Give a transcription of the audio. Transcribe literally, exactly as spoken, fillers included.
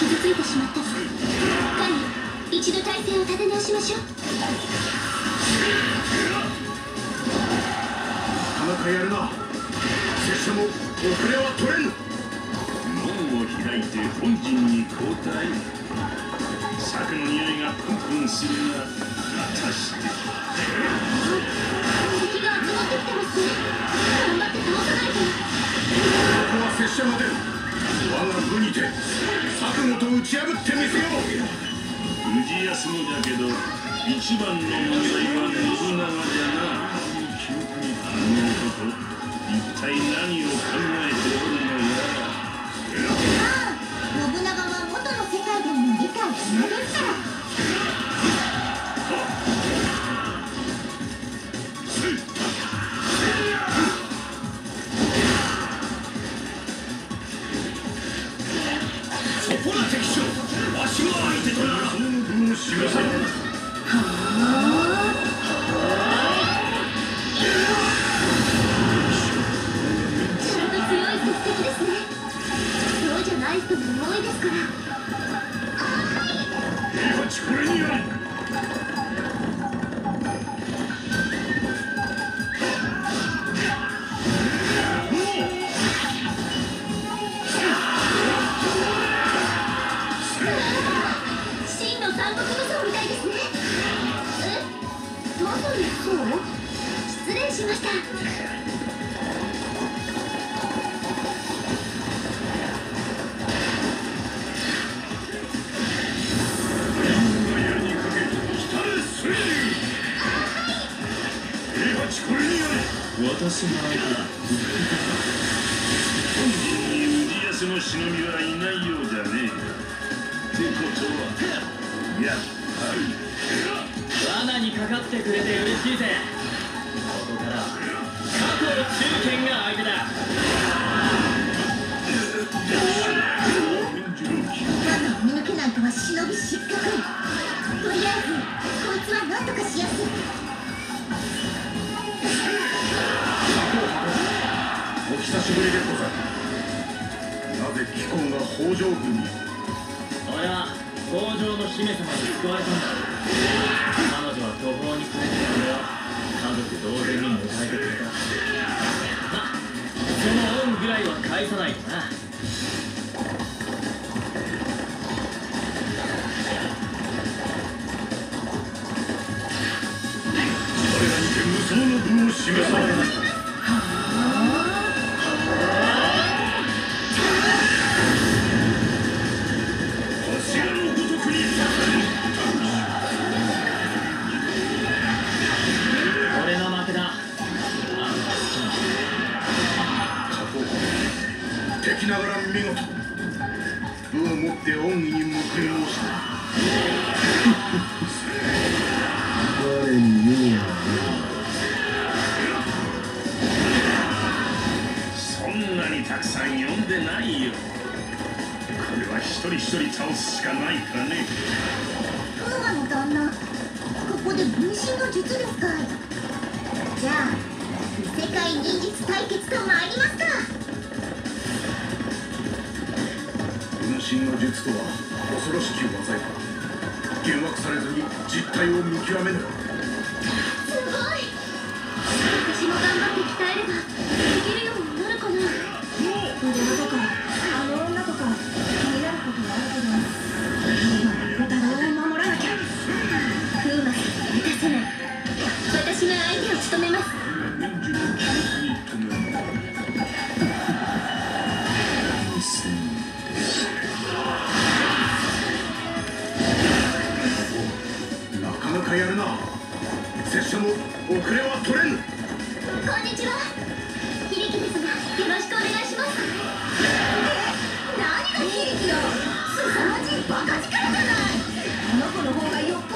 傷ついてしまったわ。カイ、一度体勢を立て直しましょう。 なかなかやるな。拙者も遅れは取れぬ。 門を開いて本陣に交代。策の匂いがプンプンするが、果たして敵が集まってきてますね。頑張って倒さないと。 ここは拙者が出る。我が部にて策ごと打ち破ってみせよう。 氏康もだけど一番の問題は信長じゃな。あの男一体何を考えておるのや。 ああ、信長は元の世界でも理解不能ですから。 そこら敵将、わしが相手とならその分を示せ。はあ、ちゃんと強い鉄壁ですね。そうじゃない人も多いですから。平八これにあり。真の三国無双みたいですね。え、まさにそう？失礼しました。 私の相手だ。本陣に氏康の忍びはいないようじゃねえ。ってことはやっぱり罠にかかってくれて嬉しいぜ。ここから過去の中堅が相手だ。 罠を見抜けないとは忍び失格。とりあえずこいつは何とかしやすい。 お久しぶりでござる。なぜ貴公が北条軍に。 俺は北条の姫様に救われたんだ。彼女は途方に暮れてそれを家族同然に迎えてくれた。ま、その恩ぐらいは返さないとな。 我らにて無双の分を示される。敵ながら見事。武をもって恩義に報い申した。我に用はない。 そんなにたくさん呼んでないよ。これは一人一人倒すしかないかね。 風魔の旦那、ここで分身の術ですかい。じゃあ異世界忍術対決と参りますか。 分身の術とは恐ろしき技や。幻惑されずに実態を見極めぬ。 すごい。私も頑張って鍛えればできるようになるかな。腕輪とかあの女とか気になることはあるけど、今は小太郎を守らなきゃ。風魔さんに打たせない。私が相手を務めます。 年中の気に留める。 なかなかやるな。拙者も遅れは取れぬ。 こんにちは。響ですが、よろしくお願いします。何が響よ。凄まじいバカ力じゃない。この子の方がよっ